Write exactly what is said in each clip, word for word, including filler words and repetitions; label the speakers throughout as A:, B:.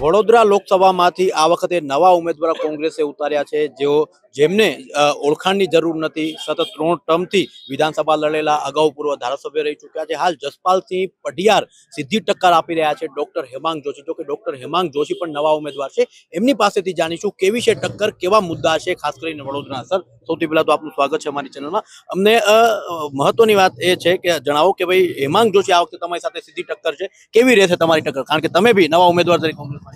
A: વડોદરા લોકસભામાંથી આ વખતે નવા ઉમેદવાર કોંગ્રેસે ઉતાર્યા છે, જેઓ જેમને ઓળખાણની જરૂર નથી, સતત ત્રણ ટર્મથી વિધાનસભા લડેલા, અગાઉ પૂર્વ ધારાસભ્ય રહી ચૂક્યા છે. હાલ જસપાલસિંહ પઢિયાર સીધી ટક્કર આપી રહ્યા છે ડોક્ટર હેમાંગ જોશી. જો કે ડોક્ટર હેમાંગ જોશી પણ નવા ઉમેદવાર છે, એમની પાસેથી જાણીશું કેવી છે ટક્કર, કેવા મુદ્દા છે, ખાસ કરીને વડોદરા. સર, સૌથી પહેલા તો આપનું સ્વાગત છે અમારી ચેનલમાં. અમને મહત્વની વાત એ છે કે જણાવો કે ભાઈ હેમાંગ જોશી આ વખતે તમારી સાથે સીધી ટક્કર છે, કેવી રહેશે તમારી ટક્કર, કારણ કે તમે બી નવા ઉમેદવાર તરીકે કોંગ્રેસમાં.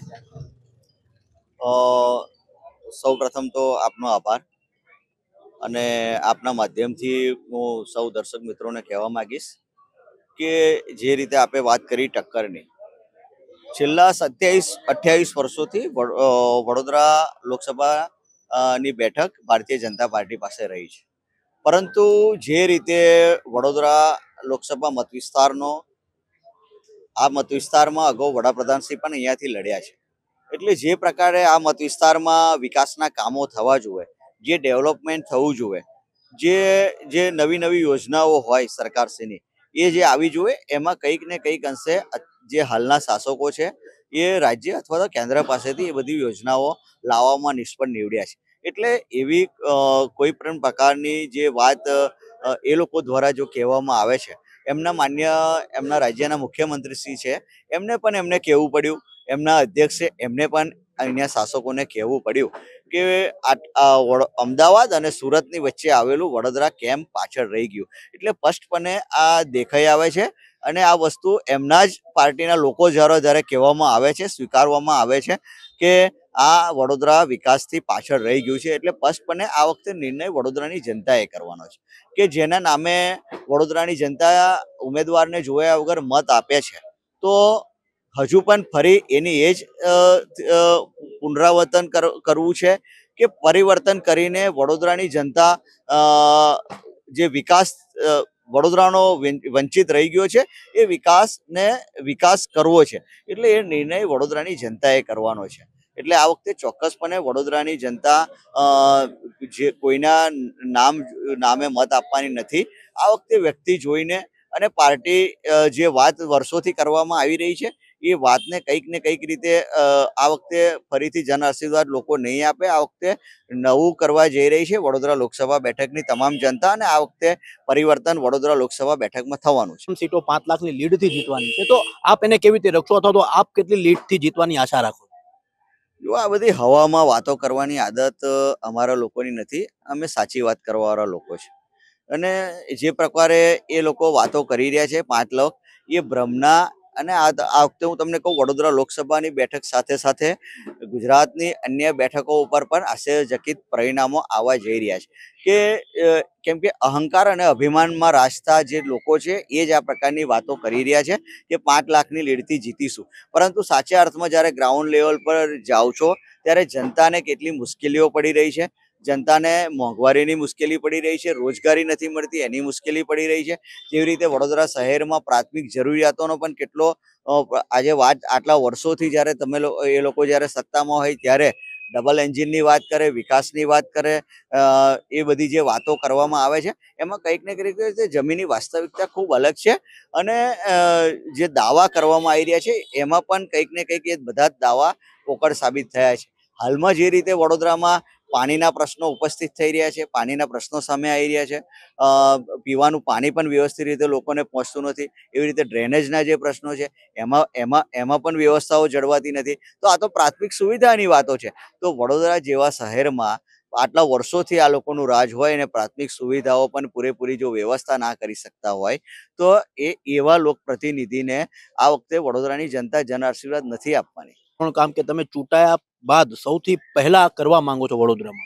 B: સૌ પ્રથમ તો આપનો આભાર, અને આપના માધ્યમથી હું સૌ દર્શક મિત્રોને કહેવા માંગીશ કે જે રીતે આપે વાત કરી ટક્કરની, છેલ્લા સત્યાવીસ અઠ્યાવીસ વર્ષોથી વડોદરા લોકસભાની બેઠક ભારતીય જનતા પાર્ટી પાસે રહી છે. પરંતુ જે રીતે વડોદરા લોકસભા મત વિસ્તારનો આ મત વિસ્તારમાં અગાઉ વડાપ્રધાનશ્રી પણ અહીંયાથી લડ્યા છે, એટલે જે પ્રકારે આ મત વિસ્તારમાં વિકાસના કામો થવા જોઈએ, જે ડેવલપમેન્ટ થવું જોઈએ, જે જે નવી નવી યોજનાઓ હોય સરકારશ્રીની, એ જે આવી જોઈએ, એમાં કંઈક ને કંઈક અંશે જે હાલના શાસકો છે એ રાજ્ય અથવા તો કેન્દ્ર પાસેથી એ બધી યોજનાઓ લાવવામાં નિષ્ફળ નીવડ્યા છે. એટલે એવી કોઈ પણ પ્રકારની જે વાત એ લોકો દ્વારા જો કહેવામાં આવે છે, એમના માન્ય એમના રાજ્યના મુખ્યમંત્રીશ્રી છે, એમને પણ એમને કહેવું પડ્યું, એમના અધ્યક્ષે એમને પણ અહીંયા શાસકોને કહેવું પડ્યું કે અમદાવાદ અને સુરતની વચ્ચે આવેલું વડોદરા કેમ પાછળ રહી ગયું. એટલે સ્પષ્ટપણે આ દેખાઈ આવે છે, અને આ વસ્તુ એમના જ પાર્ટીના લોકો જ્યારે જ્યારે કહેવામાં આવે છે, સ્વીકારવામાં આવે છે કે આ વડોદરા વિકાસથી પાછળ રહી ગયું છે. એટલે સ્પષ્ટપણે આ વખતે નિર્ણય વડોદરાની જનતાએ કરવાનો છે કે જેના નામે વડોદરાની જનતા ઉમેદવારને જોયા વગર મત આપે છે, તો હજુ પણ ફરી એની એ જ પુનરાવર્તન કરવું છે કે પરિવર્તન કરીને વડોદરાની જનતા જે વિકાસ વડોદરાનો વંચિત રહી ગયો છે, એ વિકાસને વિકાસ કરવો છે. એટલે એ નિર્ણય વડોદરાની જનતાએ કરવાનો છે. એટલે આ વખતે ચોક્કસપણે વડોદરાની જનતા જે કોઈના નામ નામે મત આપવાની નથી. આ વખતે વ્યક્તિ જોઈને અને પાર્ટી જે વાત વર્ષોથી કરવામાં આવી રહી છે, એ વાતને કંઈક ને કંઈક રીતે આ વખતે ફરીથી જન આશીર્વાદ લોકો નહીં આપે. આ વખતે નવું કરવા જઈ રહી છે વડોદરા લોકસભા બેઠકની તમામ જનતા, અને આ વખતે પરિવર્તન વડોદરા લોકસભા બેઠકમાં થવાનું છે.
A: સીટો પાંચ લાખની લીડથી જીતવાની છે, તો આપ એને કેવી રીતે રખશો, અથવા તો આપ કેટલી લીડથી જીતવાની આશા રાખો?
B: જો આ બધી હવામાં વાતો કરવાની આદત અમારા લોકોની નથી. અમે સાચી વાત કરવાવાળા લોકો છે, અને જે પ્રકારે એ લોકો વાતો કરી રહ્યા છે પાંચ લાખ, એ ભ્રમના. અને આ વખતે હું તમને કહું, વડોદરા લોકસભાની બેઠક સાથે સાથે ગુજરાતની અન્ય બેઠકો ઉપર પણ આશ્ચર્યચકિત પરિણામો આવવા જઈ રહ્યા છે કે કેમ કે અહંકાર અને અભિમાનમાં રાજતા જે લોકો છે એ જ આ પ્રકારની વાતો કરી રહ્યા છે કે પાંચ લાખની લીડથી જીતીશું. પરંતુ સાચા અર્થમાં જ્યારે ગ્રાઉન્ડ લેવલ પર જાઓ છો, ત્યારે જનતાને કેટલી મુશ્કેલીઓ પડી રહી છે. જનતાને મોંઘવારીની મુશ્કેલી પડી રહી છે, રોજગારી નથી મળતી એની મુશ્કેલી પડી રહી છે. જેવી રીતે વડોદરા શહેરમાં પ્રાથમિક જરૂરિયાતોનો પણ કેટલો આજે વાત આટલા વર્ષોથી જ્યારે તમે એ લોકો જ્યારે સત્તામાં હોય ત્યારે ડબલ એન્જિનની વાત કરે, વિકાસની વાત કરે, એ બધી જે વાતો કરવામાં આવે છે, એમાં કંઈક ને કંઈક રીતે જમીનની વાસ્તવિકતા ખૂબ અલગ છે. અને જે દાવા કરવામાં આવી રહ્યા છે એમાં પણ કંઈક ને કંઈક એ બધા જ દાવા પોકળ સાબિત થયા છે. હાલમાં જે રીતે વડોદરામાં પાણીના પ્રશ્નો ઉપસ્થિત થઈ રહ્યા છે, પાણીના પ્રશ્નો સામે આવી રહ્યા છે, પીવાનું પાણી પણ વ્યવસ્થિત રીતે લોકોને પહોંચતું નથી, એવી રીતે ડ્રેનેજના જે પ્રશ્નો છે એમાં એમાં એમાં પણ વ્યવસ્થાઓ જળવાતી નથી. તો આ તો પ્રાથમિક સુવિધાની વાતો છે. તો વડોદરા જેવા શહેરમાં આટલા વર્ષોથી આ લોકોનું રાજ હોય અને પ્રાથમિક સુવિધાઓ પણ પૂરેપૂરી જો વ્યવસ્થા ના કરી શકતા હોય, તો એ એવા લોકપ્રતિનિધિને આ વખતે વડોદરાની જનતા જન આશીર્વાદ નથી આપવાની.
A: પણ કામ કે તમે ચૂંટાયા બાદ સૌથી પહેલા કરવા માંગો છો વડોદરામાં?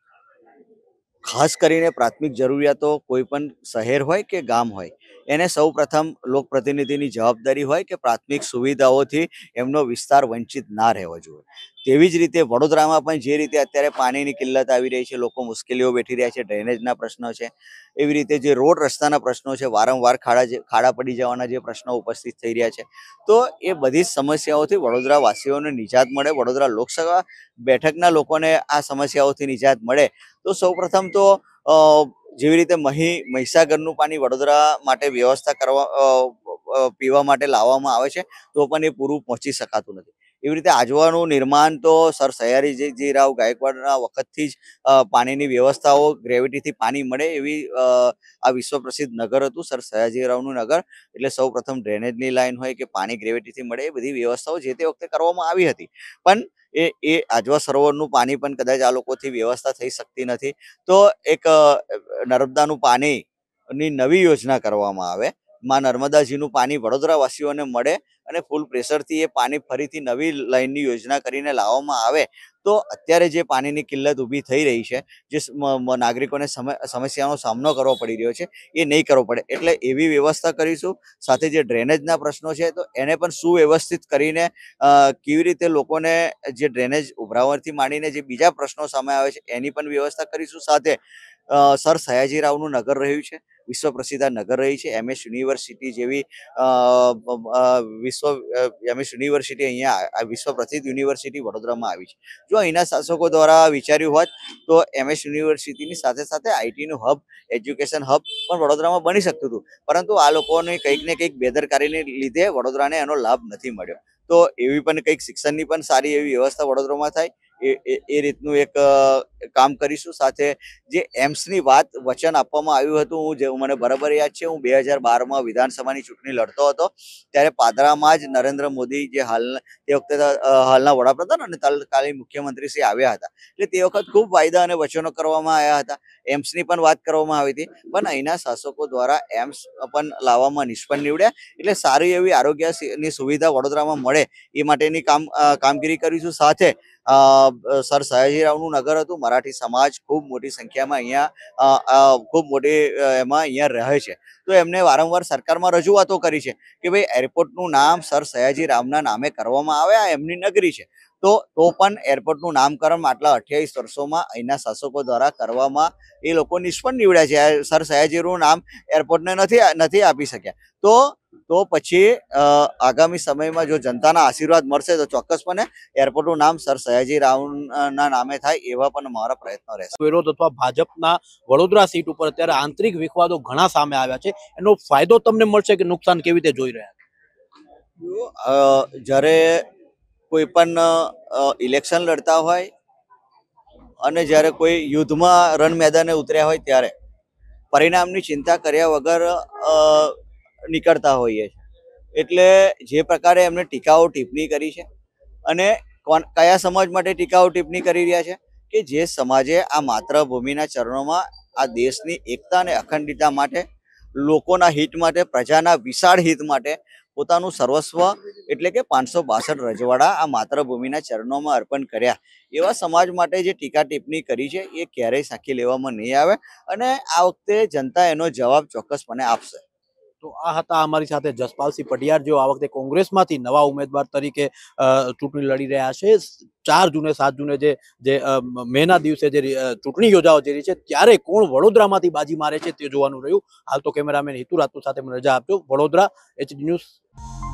B: ખાસ કરીને પ્રાથમિક જરૂરિયાતો કોઈ પણ શહેર હોય કે ગામ હોય, એને સૌ પ્રથમ લોકપ્રતિનિધિની જવાબદારી હોય કે પ્રાથમિક સુવિધાઓથી એમનો વિસ્તાર વંચિત ના રહેવો જોઈએ. તેવી જ રીતે વડોદરામાં પણ જે રીતે અત્યારે પાણીની કિલ્લત આવી રહી છે, લોકો મુશ્કેલીઓ વેઠી રહ્યા છે, ડ્રેનેજના પ્રશ્નો છે, એવી રીતે જે રોડ રસ્તાના પ્રશ્નો છે, વારંવાર ખાડા ખાડા પડી જવાના જે પ્રશ્નો ઉપસ્થિત થઈ રહ્યા છે, તો એ બધી જ સમસ્યાઓથી વડોદરાવાસીઓને નિજાત મળે, વડોદરા લોકસભા બેઠકના લોકોને આ સમસ્યાઓથી નિજાત મળે. તો સૌપ્રથમ તો જેવી રીતે મહી મહીસાગરનું પાણી વડોદરા માટે વ્યવસ્થા કરવા પીવા માટે લાવવામાં આવે છે, તો પણ એ પૂરું પહોંચી શકાતું નથી. એવી રીતે આજવાનું નિર્માણ તો સર સયાજીજી રાવ ગાયકવાડના વખતથી જ અ, પાણીની વ્યવસ્થાઓ ગ્રેવિટીથી પાણી મળે એવી અ, આ વિશ્વ પ્રસિદ્ધ નગર હતું સર સયાજીરાવનું નગર. એટલે સૌ પ્રથમ ડ્રેનેજની લાઈન હોય કે પાણી ગ્રેવિટીથી મળે એ બધી વ્યવસ્થાઓ જે તે વખતે કરવામાં આવી હતી. પણ એ એ આજવા સરોવરનું પાણી પણ કદાચ આ લોકોથી વ્યવસ્થા થઈ શકતી નથી. તો એક અ, નર્મદાનું પાણીની નવી યોજના કરવામાં આવે, માં નર્મદાજીનું પાણી વડોદરાવાસીઓને મળે અને ફૂલ પ્રેશરથી એ પાણી ફરીથી નવી લાઈનની યોજના કરીને લાવવામાં આવે તો અત્યારે જે પાણીની કિલ્લત ઊભી થઈ રહી છે, જે સ- મ- મ- નાગરિકોને સમ- સમસ્યાનો સામનો કરવો પડી રહ્યો છે, એ નહીં કરવો પડે. એટલે એવી વ્યવસ્થા કરીશું. સાથે જે ડ્રેનેજના પ્રશ્નો છે તો એને પણ સુવ્યવસ્થિત કરીને અ, કેવી રીતે લોકોને જે ડ્રેનેજ ઉભરાવવાથી માંડીને જે બીજા પ્રશ્નો સામે આવે છે એની પણ વ્યવસ્થા કરીશું. સાથે અ, સર સયાજીરાવનું નગર રહ્યું છે, વિશ્વ પ્રસિદ્ધ આ નગર રહી છે. એમએસ યુનિવર્સિટી જેવી અ, અ, વિશ્વ એમએસ યુનિવર્સિટી અહીંયા આ વિશ્વ પ્રસિદ્ધ યુનિવર્સિટી વડોદરામાં આવી છે. જો અહીંના શાસકો દ્વારા વિચાર્યું હોત તો એમએસ યુનિવર્સિટીની સાથે સાથે આઈટીનું હબ, એજ્યુકેશન હબ પણ વડોદરામાં બની શકતું હતું. પરંતુ આ લોકોની કંઈક ને કંઈક બેદરકારીને લીધે વડોદરાને એનો લાભ નથી મળ્યો. તો એવી પણ કંઈક શિક્ષણની પણ સારી એવી વ્યવસ્થા વડોદરામાં થાય એ એ- એ રીતનું એક અ, કામ કરીશું. સાથે જે એમ્સની વાત વચન આપવામાં આવ્યું હતું, હું જે મને બરાબર યાદ છે, હું બે હજાર બારમાં વિધાનસભાની ચૂંટણી લડતો હતો ત્યારે પાદરામાં જ નરેન્દ્ર મોદી જે હાલ તે વખતે અ, હાલના વડાપ્રધાન અને તત્કાલીન મુખ્યમંત્રી શ્રી આવ્યા હતા. એટલે તે વખત ખૂબ વાયદા અને વચનો કરવામાં આવ્યા હતા. એમ્સની પણ વાત કરવામાં આવી હતી, પણ અહીંના શાસકો દ્વારા એમ્સ પણ લાવવામાં નિષ્ફળ નીવડ્યા. એટલે સારી એવી આરોગ્યની સુવિધા વડોદરામાં મળે એ માટેની કામ અ, કામગીરી કરીશું. સાથે અ, સર સયાજીરાવનું નગર હતું, મરાઠી સમાજ ખૂબ મોટી સંખ્યામાં અહીંયા અ, અ, ખૂબ મોટી અ, એમાં અહીંયા રહે છે. તો એમને વારંવાર સરકારમાં રજૂઆતો કરી છે કે ભાઈ એરપોર્ટનું નામ સર સયાજી રાવના નામે કરવામાં આવે, આ એમની નગરી છે. તો તો પણ એરપોર્ટનું નામકરણ આટલા અઠ્યાવીસ વર્ષોમાં અહીંના શાસકો દ્વારા કરવામાં એ લોકો નિષ્ફળ નીવડ્યા છે. આ સર સયાજીનું નામ એરપોર્ટને નથી નથી આપી શક્યા. તો તો પછી અ, આગામી સમયમાં જો જનતાના આશીર્વાદ મળશે તો ચોક્કસપણે એરપોર્ટનું નામ સર સયાજી રાવના નામે થાય એવા પણ અમારા પ્રયત્નો રહેશે.
A: વિરોધ અથવા ભાજપના વડોદરા સીટ ઉપર અત્યારે આંતરિક વિખવાદો ઘણા સામે આવ્યા છે. એનો ફાયદો તમને મળશે કે નુકસાન, કેવી રીતે જોઈ રહ્યા છો?
B: અ, જ્યારે કોઈ પણ ઇલેક્શન લડતા હોય અને જ્યારે કોઈ યુદ્ધમાં રણ મેદાને ઉતર્યા હોય ત્યારે પરિણામની ચિંતા કર્યા વગર અ, નીકળતા હોઈએ છીએ. એટલે જે પ્રકારે એમને ટીકાઓ ટિપ્પણી કરી છે અને કોણ કયા સમાજ માટે ટીકાઓ ટિપ્પણી કરી રહ્યા છે કે જે સમાજે આ માતૃભૂમિના ચરણોમાં આ દેશની એકતા અને અખંડિતતા માટે, લોકોના હિત માટે, પ્રજાના વિશાળ હિત માટે પોતાનું સર્વસ્વ એટલે કે પાંચસો બાસઠ રજવાડા આ માતૃભૂમિના ચરણોમાં અર્પણ કર્યા એવા સમાજ માટે જે ટીકા ટિપ્પણી કરી છે એ ક્યારેય સાખી લેવામાં નહીં આવે. અને આ વખતે જનતા એનો જવાબ ચોક્કસપણે આપશે.
A: તો આ હતા અમારી સાથે જસપાલસિંહ પઢિયાર, જેઓ આ વખતે કોંગ્રેસમાંથી નવા ઉમેદવાર તરીકે અ, ચૂંટણી લડી રહ્યા છે. ચાર જૂને સાત જૂને જે જે અ, મેના દિવસે જે અ, ચૂંટણી યોજાવા જઈ રહી છે ત્યારે કોણ વડોદરામાંથી બાજી મારે છે તે જોવાનું રહ્યું. હાલ તો કેમેરામેન હિતુ રાતું સાથે મને રજા આપજો. Vadodara HD news.